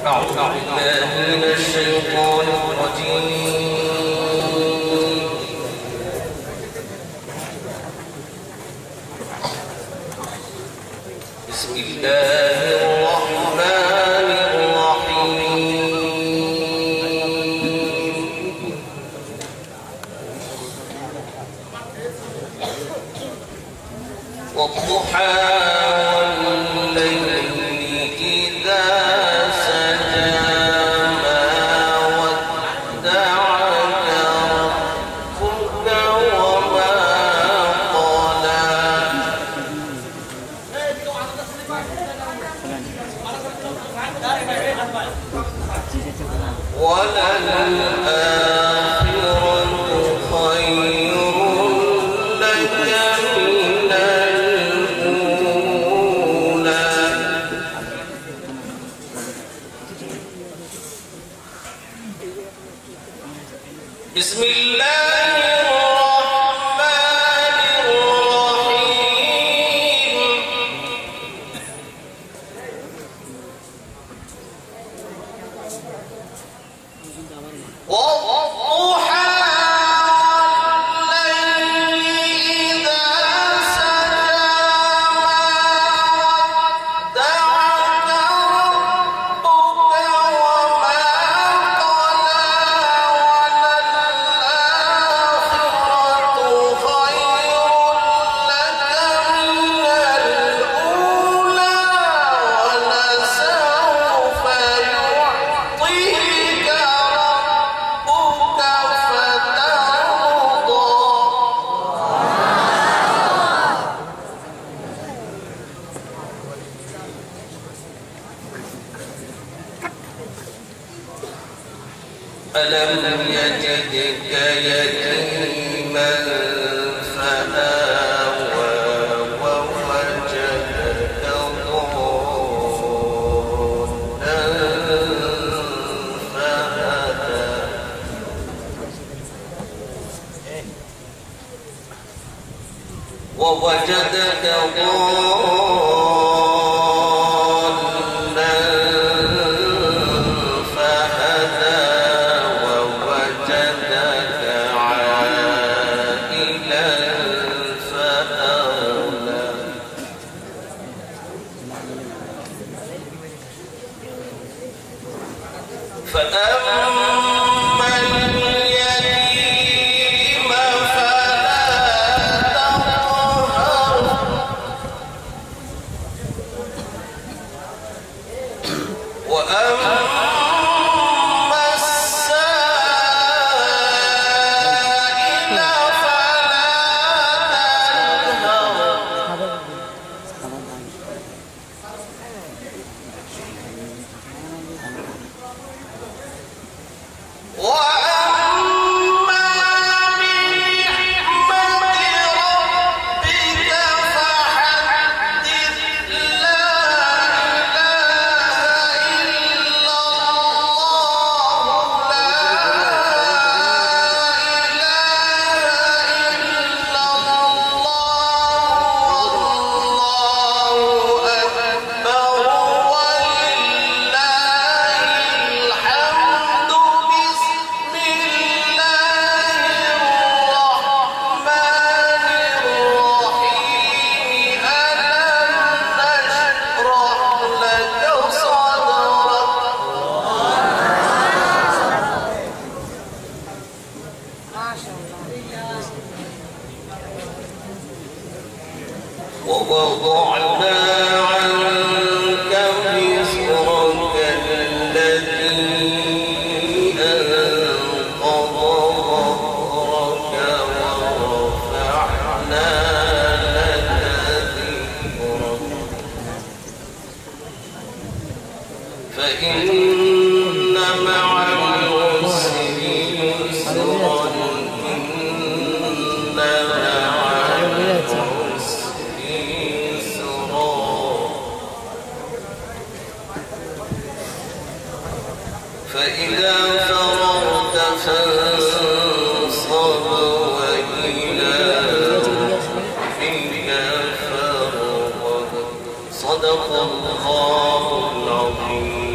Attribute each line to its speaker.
Speaker 1: أعوذ بالله من الشيطان الرجيم. بسم الله الرحمن الرحيم. والضحى والليل إذا سجى ما ودعك ربك وما قلى وللآخرة خير لك من الأولى. بسم الله الرحمن الرحيم. والضحى والليل إذا سجى ما ودعك ربك وما قلى وللآخرة خير لك من الأولى ولسوف يعطيك ربك فترضى. ألم يجدك يتيما فآوى ووجدك ضالا فهدى ووجدك ضالا فهدى ووجدك عائلا فأغنى. فأما اليتيم فلا تقهر وأما السائل فلا تنهر وأما بنعمة ربك فحدث. لا إله إلا الله لا إله إلا الله والله أكبر ولله الحمد. بسم الله الرحمن الرحيم. ألم نشرح لك صدرك ووضعنا عنك وزرك الذي أنقض ظهرك ورفعنا لك ذكرك فإن مع العسر يسرا إن مع العسر يسرا. فإذا فرغت فانصب وإلى ربك فارغب. صدق الله العظيم.